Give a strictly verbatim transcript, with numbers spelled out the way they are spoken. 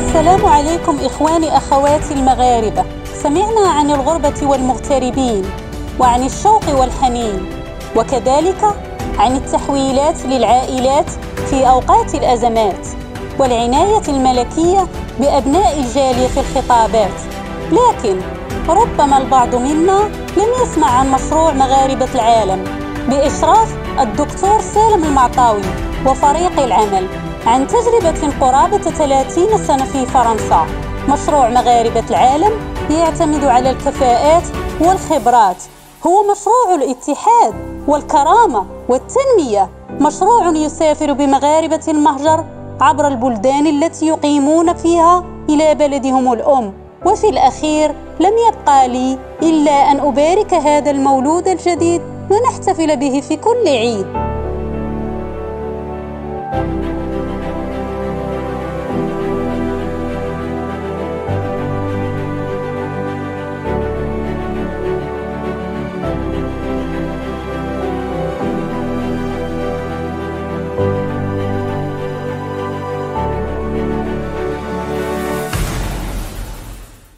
السلام عليكم إخواني أخواتي المغاربة. سمعنا عن الغربة والمغتربين، وعن الشوق والحنين، وكذلك عن التحويلات للعائلات في أوقات الأزمات، والعناية الملكية بأبناء الجالية في الخطابات. لكن ربما البعض منا لم يسمع عن مشروع مغاربة العالم بإشراف الدكتور سالم المعطاوي وفريق العمل، عن تجربة قرابة ثلاثين سنة في فرنسا. مشروع مغاربة العالم يعتمد على الكفاءات والخبرات، هو مشروع الاتحاد والكرامة والتنمية، مشروع يسافر بمغاربة المهجر عبر البلدان التي يقيمون فيها إلى بلدهم الأم. وفي الأخير لم يبقى لي إلا أن أبارك هذا المولود الجديد ونحتفل به في كل عيد.